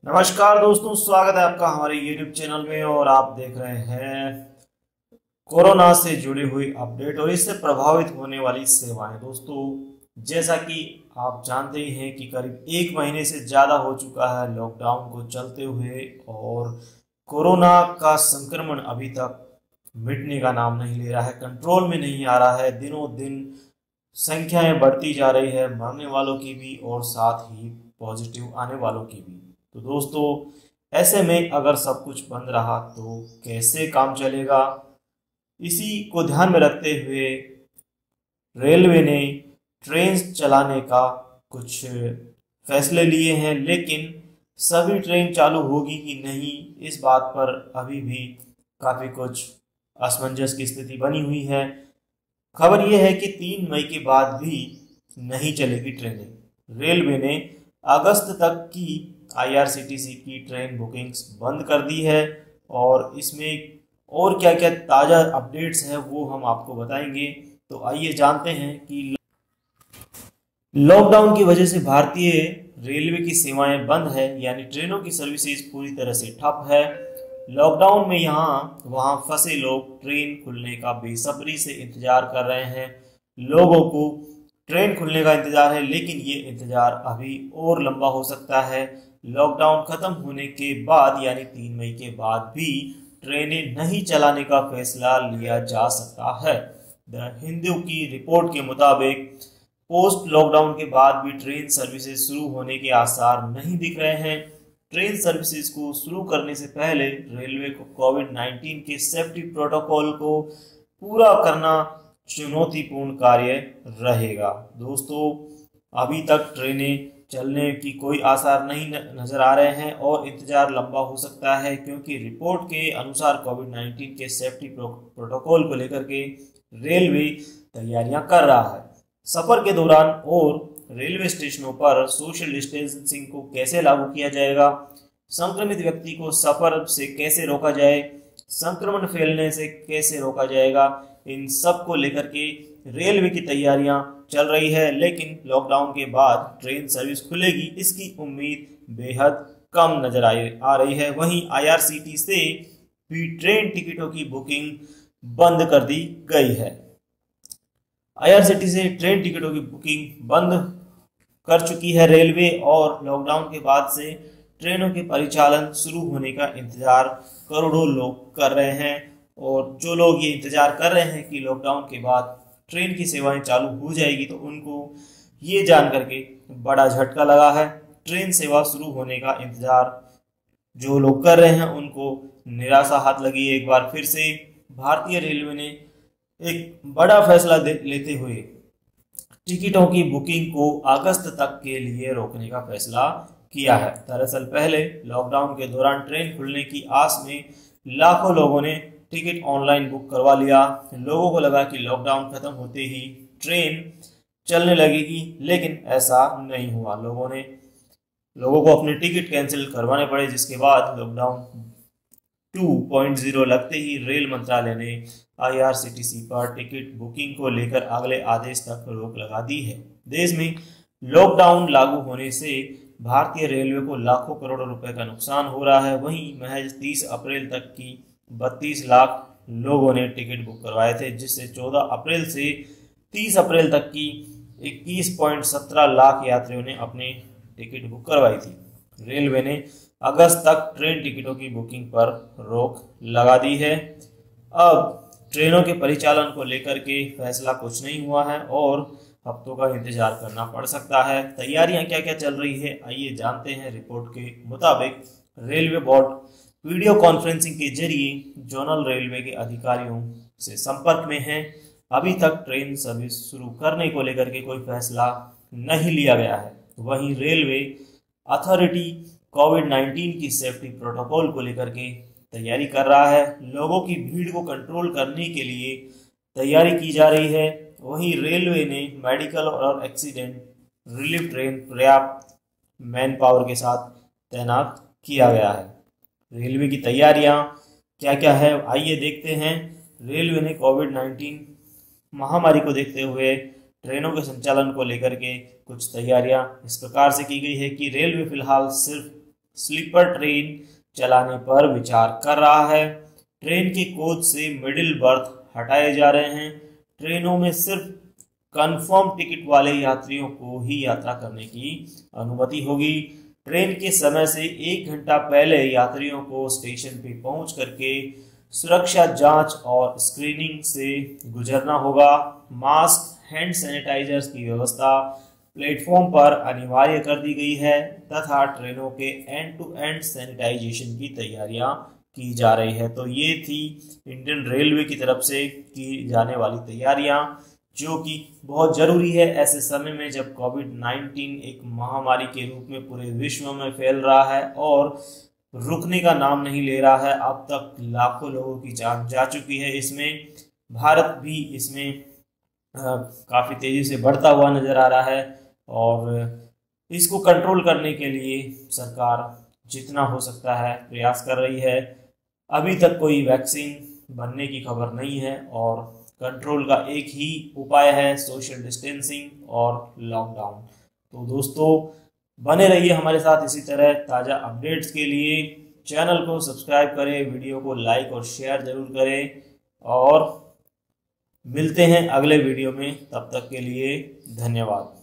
नमस्कार दोस्तों, स्वागत है आपका हमारे YouTube चैनल में। और आप देख रहे हैं कोरोना से जुड़ी हुई अपडेट और इससे प्रभावित होने वाली सेवाएं। दोस्तों, जैसा कि आप जानते ही हैं कि करीब 1 महीने से ज़्यादा हो चुका है लॉकडाउन को चलते हुए, और कोरोना का संक्रमण अभी तक मिटने का नाम नहीं ले रहा है, कंट्रोल में नहीं आ रहा है। दिनों दिन संख्याएं बढ़ती जा रही है, मरने वालों की भी और साथ ही पॉजिटिव आने वालों की भी। तो दोस्तों, ऐसे में अगर सब कुछ बंद रहा तो कैसे काम चलेगा? इसी को ध्यान में रखते हुए रेलवे ने ट्रेन चलाने का कुछ फैसले लिए हैं, लेकिन सभी ट्रेन चालू होगी कि नहीं, इस बात पर अभी भी काफ़ी कुछ असमंजस की स्थिति बनी हुई है। खबर यह है कि 3 मई के बाद भी नहीं चलेगी ट्रेनें। रेलवे ने अगस्त तक की IRCTC की ट्रेन बुकिंग्स बंद कर दी है, और इसमें और क्या क्या ताज़ा अपडेट्स हैं वो हम आपको बताएंगे। तो आइए जानते हैं कि लॉकडाउन की वजह से भारतीय रेलवे की सेवाएं बंद है, यानी ट्रेनों की सर्विसेज पूरी तरह से ठप है। लॉकडाउन में यहाँ वहाँ फंसे लोग ट्रेन खुलने का बेसब्री से इंतजार कर रहे हैं। लोगों को ट्रेन खुलने का इंतजार है, लेकिन ये इंतजार अभी और लंबा हो सकता है। लॉकडाउन खत्म होने के बाद यानी 3 मई के बाद भी ट्रेनें नहीं चलाने का फैसला लिया जा सकता है। द हिंदू की रिपोर्ट के मुताबिक पोस्ट लॉकडाउन के बाद भी ट्रेन सर्विसेज शुरू होने के आसार नहीं दिख रहे हैं। ट्रेन सर्विसेज को शुरू करने से पहले रेलवे को कोविड-19 के सेफ्टी प्रोटोकॉल को पूरा करना चुनौतीपूर्ण कार्य रहेगा। दोस्तों, अभी तक ट्रेनें चलने की कोई आसार नहीं नजर आ रहे हैं और इंतजार लंबा हो सकता है, क्योंकि रिपोर्ट के अनुसार कोविड-19 के सेफ्टी प्रोटोकॉल को लेकर के रेलवे तैयारियां कर रहा है। सफर के दौरान और रेलवे स्टेशनों पर सोशल डिस्टेंसिंग को कैसे लागू किया जाएगा, संक्रमित व्यक्ति को सफर से कैसे रोका जाए, संक्रमण फैलने से कैसे रोका जाएगा, इन सब को लेकर के रेलवे की तैयारियां चल रही है। लेकिन लॉकडाउन के बाद ट्रेन सर्विस खुलेगी, इसकी उम्मीद बेहद कम नजर आ रही है। वहीं IRCTC से भी ट्रेन टिकटों की बुकिंग बंद कर दी गई है। IRCTC से ट्रेन टिकटों की बुकिंग बंद कर चुकी है रेलवे, और लॉकडाउन के बाद से ट्रेनों के परिचालन शुरू होने का इंतजार करोड़ों लोग कर रहे हैं। और जो लोग ये इंतजार कर रहे हैं कि लॉकडाउन के बाद ट्रेन की सेवाएं चालू हो जाएगी, तो उनको ये जान करके बड़ा झटका लगा है। ट्रेन सेवा शुरू होने का इंतजार जो लोग कर रहे हैं उनको निराशा हाथ लगी है। एक बार फिर से भारतीय रेलवे ने एक बड़ा फैसला लेते हुए टिकटों की बुकिंग को अगस्त तक के लिए रोकने का फैसला किया है। दरअसल पहले लॉकडाउन के दौरान ट्रेन खुलने की आस में लाखों लोगों ने टिकट ऑनलाइन बुक करवा लिया। लोगों को लगा कि लॉकडाउन खत्म होते ही ट्रेन चलने लगेगी, लेकिन ऐसा नहीं हुआ। लोगों को अपने टिकट कैंसिल करवाने पड़े, जिसके बाद लॉकडाउन 2.0 लगते ही रेल मंत्रालय ने IRCTC पर टिकट बुकिंग को लेकर अगले आदेश तक रोक लगा दी है। देश में लॉकडाउन लागू होने से भारतीय रेलवे को लाखों करोड़ों रुपए का नुकसान हो रहा है। वहीं महज 30 अप्रैल तक की 32 लाख लोगों ने टिकट बुक करवाए थे, जिससे 14 अप्रैल से 30 अप्रैल तक की 21.17 लाख यात्रियों ने अपने टिकट बुक करवाई थी। रेलवे ने अगस्त तक ट्रेन टिकटों की बुकिंग पर रोक लगा दी है। अब ट्रेनों के परिचालन को लेकर के फैसला कुछ नहीं हुआ है और हफ्तों का इंतजार करना पड़ सकता है। तैयारियां क्या क्या चल रही है, आइए जानते हैं। रिपोर्ट के मुताबिक रेलवे बोर्ड वीडियो कॉन्फ्रेंसिंग के जरिए जोनल रेलवे के अधिकारियों से संपर्क में है। अभी तक ट्रेन सर्विस शुरू करने को लेकर के कोई फैसला नहीं लिया गया है। वहीं रेलवे अथॉरिटी कोविड-19 की सेफ्टी प्रोटोकॉल को लेकर के तैयारी कर रहा है। लोगों की भीड़ को कंट्रोल करने के लिए तैयारी की जा रही है। वहीं रेलवे ने मेडिकल और एक्सीडेंट रिलीफ ट्रेन पर्याप्त मैन पावर के साथ तैनात किया गया है। रेलवे की तैयारियां क्या क्या है, आइए देखते हैं। रेलवे ने कोविड-19 महामारी को देखते हुए ट्रेनों के संचालन को लेकर के कुछ तैयारियां इस प्रकार से की गई है कि रेलवे फिलहाल सिर्फ स्लीपर ट्रेन चलाने पर विचार कर रहा है। ट्रेन के कोच से मिडिल बर्थ हटाए जा रहे हैं। ट्रेनों में सिर्फ कंफर्म टिकट वाले यात्रियों को ही यात्रा करने की अनुमति होगी। ट्रेन के समय से 1 घंटा पहले यात्रियों को स्टेशन पे पहुंच करके सुरक्षा जांच और स्क्रीनिंग से गुजरना होगा। मास्क, हैंड सैनिटाइजर्स की व्यवस्था प्लेटफॉर्म पर अनिवार्य कर दी गई है तथा ट्रेनों के एंड टू एंड सैनिटाइजेशन की तैयारियां की जा रही है। तो ये थी इंडियन रेलवे की तरफ से की जाने वाली तैयारियां, जो कि बहुत जरूरी है ऐसे समय में जब कोविड-19 एक महामारी के रूप में पूरे विश्व में फैल रहा है और रुकने का नाम नहीं ले रहा है। अब तक लाखों लोगों की जान जा चुकी है इसमें। भारत भी इसमें काफ़ी तेज़ी से बढ़ता हुआ नज़र आ रहा है और इसको कंट्रोल करने के लिए सरकार जितना हो सकता है प्रयास कर रही है। अभी तक कोई वैक्सीन बनने की खबर नहीं है और कंट्रोल का एक ही उपाय है, सोशल डिस्टेंसिंग और लॉकडाउन। तो दोस्तों बने रहिए हमारे साथ इसी तरह ताज़ा अपडेट्स के लिए। चैनल को सब्सक्राइब करें, वीडियो को लाइक और शेयर जरूर करें और मिलते हैं अगले वीडियो में। तब तक के लिए धन्यवाद।